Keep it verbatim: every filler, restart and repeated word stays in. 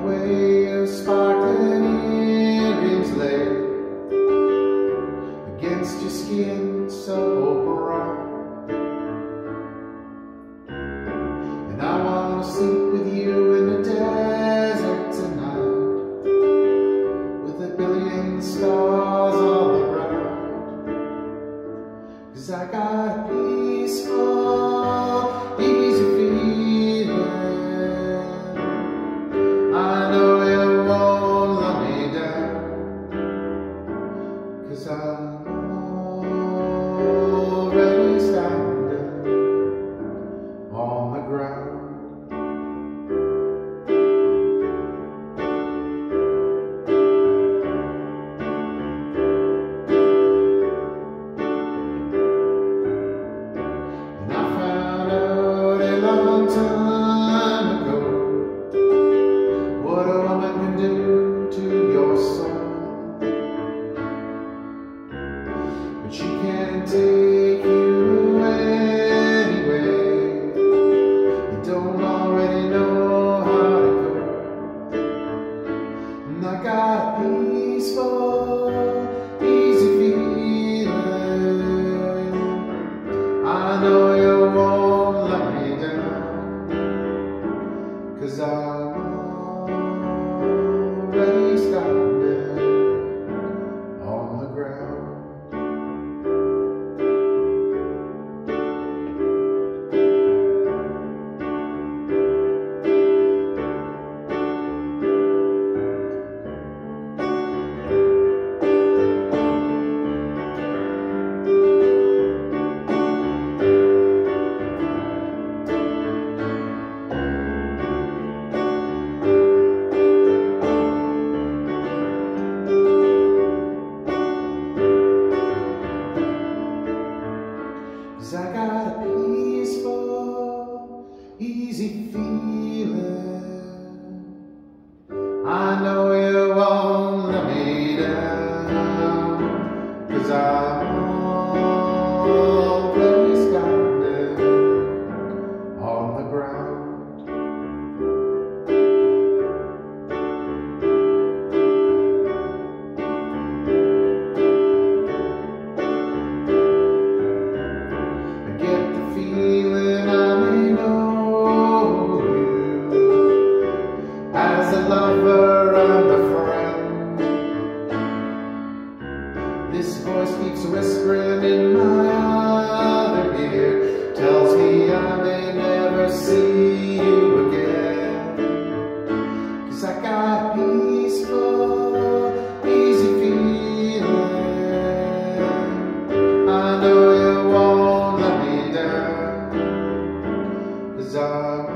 way your sparkling earrings lay against your skin so brown. And I wanna sleep with you in the desert tonight, with a billion stars all around. 'Cause I got a peaceful, easy feeling. I know you won't let me down, 'cause I'm already standing on the ground. Long time ago, what a woman can do to your soul, but she can't take you anyway. You don't already know how to go. And I got a peaceful, easy feeling. I know you won't let me down, 'cause I'm already standing on the ground. Cause I got a peaceful, easy feeling. I know you won't let me down, 'cause I'm already standing on the ground. Feeling I may know you as a lover and a friend. This voice keeps whispering in my other ear, tells me I may never see you again. 'Cause I got a peaceful, easy feeling. I know you won't let me down, 'cause I'm